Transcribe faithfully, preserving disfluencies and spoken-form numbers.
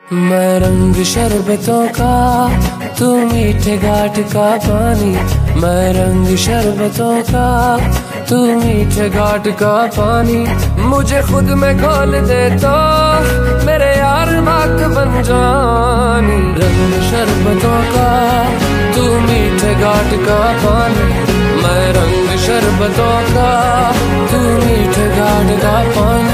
मैं रंग शरबतों का, तू मीठे घाट का पानी। मैं रंग शरबतों का, तू मीठे घाट का पानी। मुझे खुद में खोल दे तो मेरे यार बात बन जानी। रंग शरबतों का, तू मीठे घाट का पानी। मैं रंग शरबतों का, तू मीठे घाट का पानी।